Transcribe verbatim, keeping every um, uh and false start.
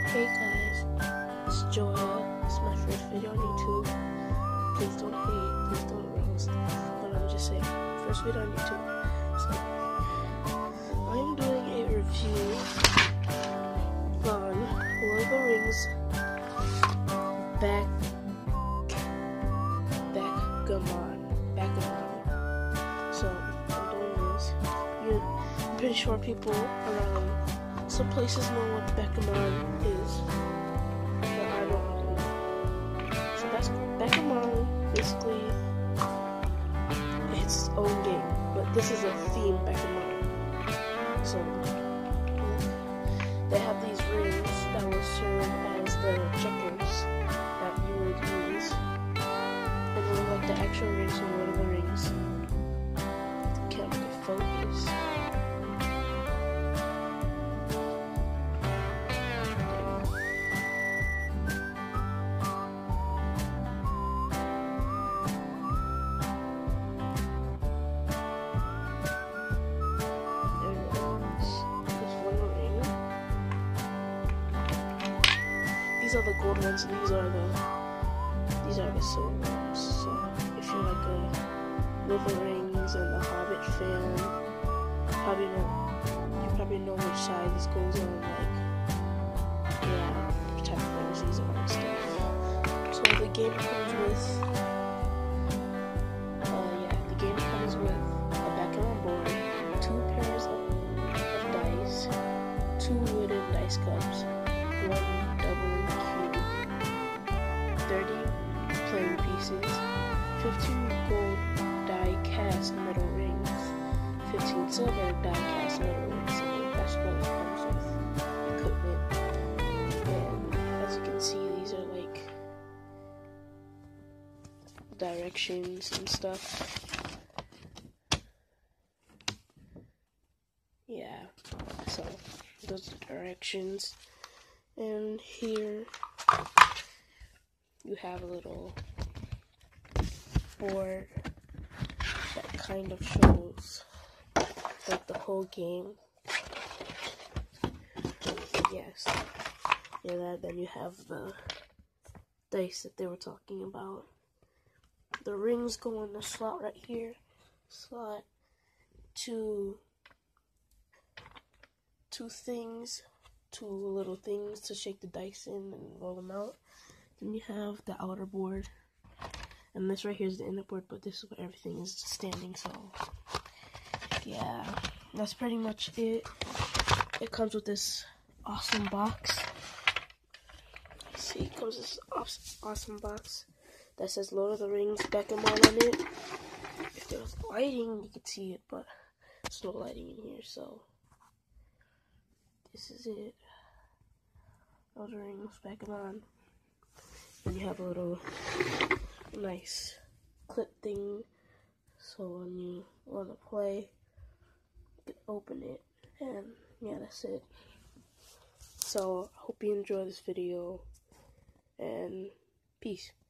Hey guys, it's Joya. It's my first video on YouTube. Please don't hate, please don't roast. But I'm just saying, first video on YouTube. So, I'm doing a review on Lord of the Rings Back Backgammon. Backgammon. So, I'm doing this. You, I'm pretty sure people around some places know what Backgammon is, but I don't really know. So that's Backgammon, basically, it's its own game, but this is a theme Backgammon. So they have these rings that will serve as the checkers that you would use, and they're like the actual rings from Lord of the Rings. Can't make it focus. These are the gold ones, and these are the these are the silver ones. So if you're like a Lord of the Rings and the Hobbit fan, probably know you probably know which side this goes on. Like, yeah, which type of rings these are and stuff. So the game comes with, uh, yeah, the game comes with a Backgammon board, two pairs of, of dice, two wooden dice cups, one double cube, thirty playing pieces, fifteen gold die cast metal rings, fifteen silver die cast metal rings. So that's what it comes with equipment. And as you can see, these are like directions and stuff. Yeah, so those are directions. And here you have a little board that kind of shows like the whole game. Yes. Yeah, that then you have the dice that they were talking about. The rings go in the slot right here. Slot two two things. Two little things to shake the dice in and roll them out. Then you have the outer board, and this right here is the inner board, but this is where everything is standing. So yeah, that's pretty much it. It comes with this awesome box. See, it comes with this awesome box that says Lord of the Rings Backgammon on it. If there was lighting, you could see it, but there's no lighting in here, so this is it. Lord of the Rings Backgammon. And you have a little nice clip thing, so when you want to play, you can open it. And yeah, that's it. So I hope you enjoy this video, and peace.